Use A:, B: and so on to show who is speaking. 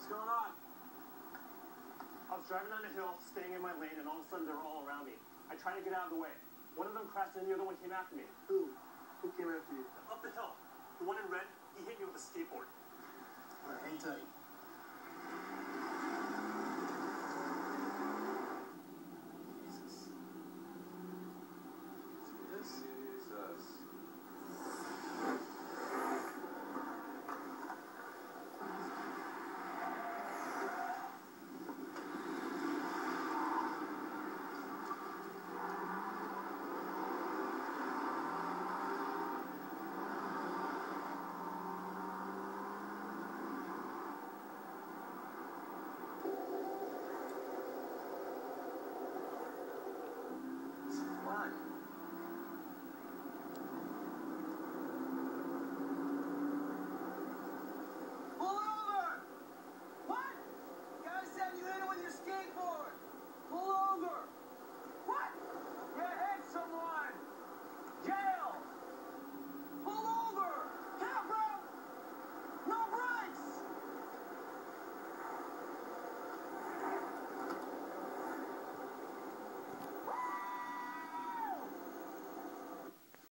A: What's going on? I was driving down the hill, staying in my lane, and all of a sudden they were all around me. I tried to get out of the way. One of them crashed and the other one came after me.
B: Who? Who came after